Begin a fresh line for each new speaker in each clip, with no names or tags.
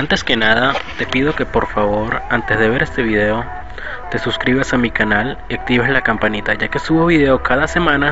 Antes que nada, te pido que por favor, antes de ver este video, te suscribas a mi canal y actives la campanita, ya que subo video cada semana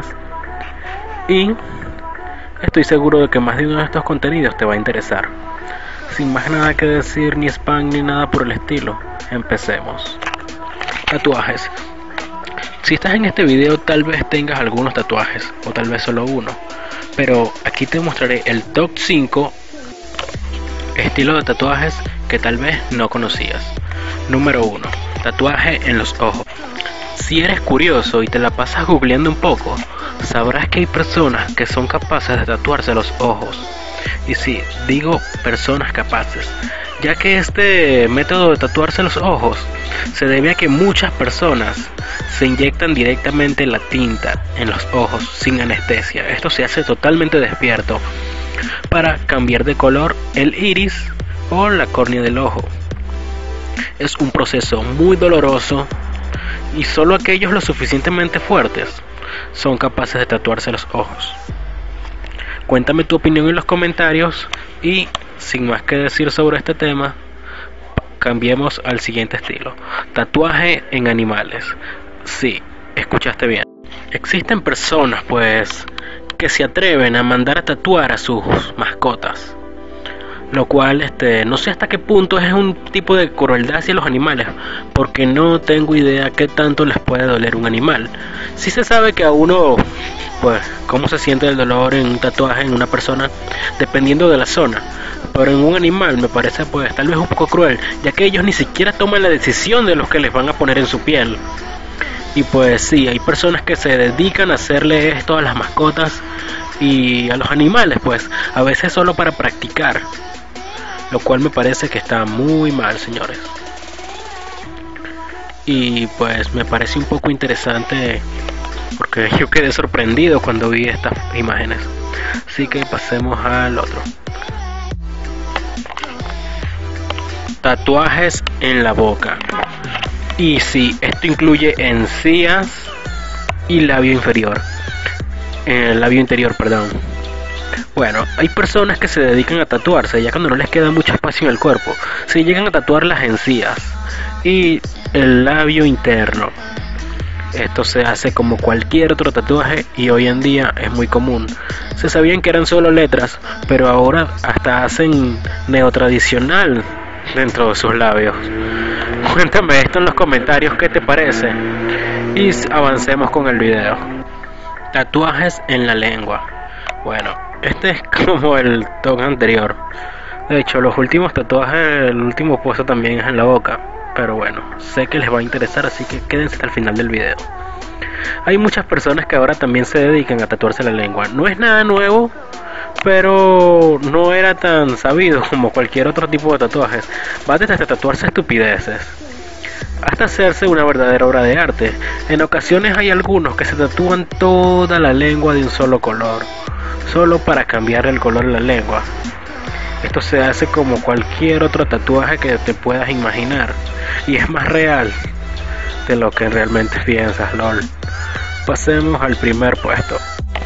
y estoy seguro de que más de uno de estos contenidos te va a interesar. Sin más nada que decir, ni spam ni nada por el estilo, empecemos. Tatuajes. Si estás en este video, tal vez tengas algunos tatuajes, o tal vez solo uno, pero aquí te mostraré el top 5 estilo de tatuajes que tal vez no conocías. Número 1. Tatuaje en los ojos. Si eres curioso y te la pasas googleando un poco, sabrás que hay personas que son capaces de tatuarse los ojos. Y sí, digo personas capaces, ya que este método de tatuarse los ojos se debe a que muchas personas se inyectan directamente la tinta en los ojos sin anestesia. Esto se hace totalmente despierto para cambiar de color el iris o la córnea del ojo. Es un proceso muy doloroso y solo aquellos lo suficientemente fuertes son capaces de tatuarse los ojos. Cuéntame tu opinión en los comentarios y sin más que decir sobre este tema, cambiemos al siguiente estilo: tatuaje en animales. Sí, escuchaste bien. Existen personas pues que se atreven a mandar a tatuar a sus mascotas, lo cual no sé hasta qué punto es un tipo de crueldad hacia los animales, porque no tengo idea qué tanto les puede doler un animal. Sí se sabe que a uno, pues, cómo se siente el dolor en un tatuaje en una persona, dependiendo de la zona, pero en un animal me parece pues tal vez un poco cruel, ya que ellos ni siquiera toman la decisión de lo que les van a poner en su piel. Y pues sí, hay personas que se dedican a hacerle esto a las mascotas y a los animales, pues, a veces solo para practicar, lo cual me parece que está muy mal, señores. Y pues me parece un poco interesante porque yo quedé sorprendido cuando vi estas imágenes. Así que pasemos al otro. Tatuajes en la boca. Y sí, esto incluye encías y labio inferior. Labio interior, perdón. Bueno, hay personas que se dedican a tatuarse ya cuando no les queda mucho espacio en el cuerpo. Se llegan a tatuar las encías y el labio interno. Esto se hace como cualquier otro tatuaje y hoy en día es muy común. Se sabían que eran solo letras, pero ahora hasta hacen neotradicional dentro de sus labios. Cuéntame esto en los comentarios, qué te parece, y avancemos con el video. Tatuajes en la lengua. Bueno, este es como el toque anterior. De hecho, los últimos tatuajes, el último puesto también es en la boca. Pero bueno, sé que les va a interesar, así que quédense hasta el final del video. Hay muchas personas que ahora también se dedican a tatuarse la lengua. No es nada nuevo, pero no era tan sabido como cualquier otro tipo de tatuajes. Va desde tatuarse estupideces hasta hacerse una verdadera obra de arte. En ocasiones hay algunos que se tatúan toda la lengua de un solo color, solo para cambiar el color de la lengua. Esto se hace como cualquier otro tatuaje que te puedas imaginar, y es más real de lo que realmente piensas, lol. Pasemos al primer puesto.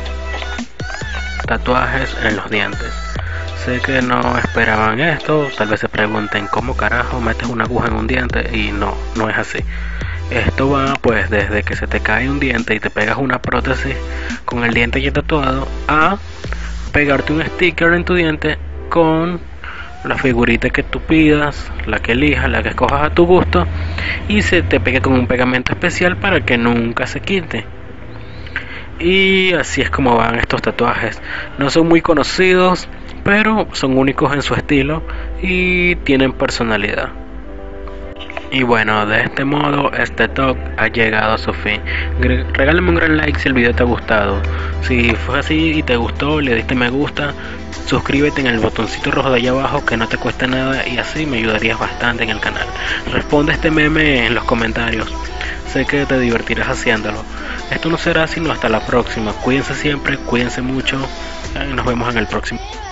Tatuajes en los dientes. Sé que no esperaban esto, tal vez se pregunten cómo carajo metes una aguja en un diente, y no es así. Esto va pues desde que se te cae un diente y te pegas una prótesis con el diente ya tatuado, a pegarte un sticker en tu diente con la figurita que tú pidas, la que elijas, la que escojas a tu gusto, y se te pegue con un pegamento especial para que nunca se quite. Y así es como van estos tatuajes. No son muy conocidos, pero son únicos en su estilo y tienen personalidad. Y bueno, de este modo este talk ha llegado a su fin. Regálame un gran like si el video te ha gustado. Si fue así y te gustó, le diste me gusta, suscríbete en el botoncito rojo de allá abajo que no te cuesta nada, y así me ayudarías bastante en el canal. Responde este meme en los comentarios, sé que te divertirás haciéndolo. Esto no será sino hasta la próxima. Cuídense siempre, cuídense mucho, y nos vemos en el próximo.